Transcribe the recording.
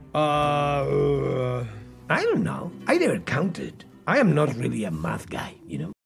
I don't know. I never counted. I am not really a math guy, you know?